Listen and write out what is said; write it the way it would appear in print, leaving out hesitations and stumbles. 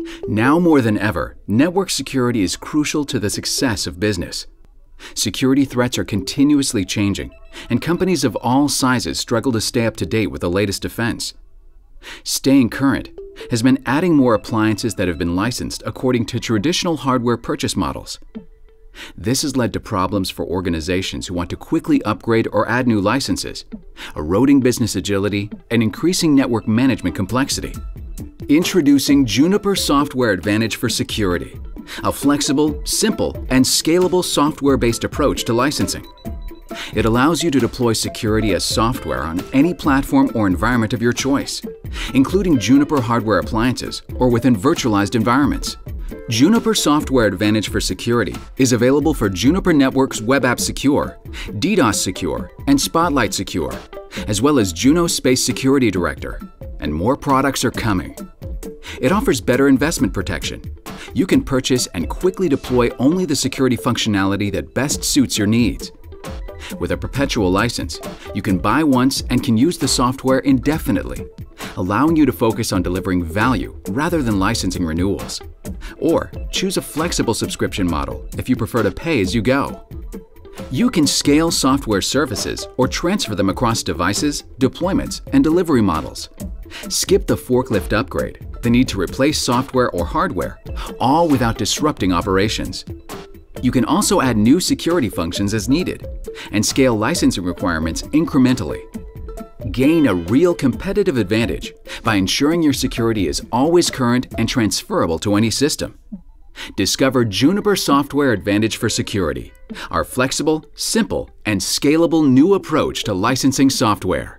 Now more than ever, network security is crucial to the success of business. Security threats are continuously changing, and companies of all sizes struggle to stay up to date with the latest defense. Staying current has meant adding more appliances that have been licensed according to traditional hardware purchase models. This has led to problems for organizations who want to quickly upgrade or add new licenses, eroding business agility and increasing network management complexity. Introducing Juniper Software Advantage for Security, a flexible, simple, and scalable software-based approach to licensing. It allows you to deploy security as software on any platform or environment of your choice, including Juniper hardware appliances or within virtualized environments. Juniper Software Advantage for Security is available for Juniper Networks Web App Secure, DDoS Secure, and Spotlight Secure, as well as Juno Space Security Director, and more products are coming. It offers better investment protection. You can purchase and quickly deploy only the security functionality that best suits your needs. With a perpetual license, you can buy once and can use the software indefinitely, allowing you to focus on delivering value rather than licensing renewals. Or choose a flexible subscription model if you prefer to pay as you go. You can scale software services or transfer them across devices, deployments, and delivery models. Skip the forklift upgrade, the need to replace software or hardware, all without disrupting operations. You can also add new security functions as needed and scale licensing requirements incrementally. Gain a real competitive advantage by ensuring your security is always current and transferable to any system. Discover Juniper Software Advantage for Security, our flexible, simple, and scalable new approach to licensing software.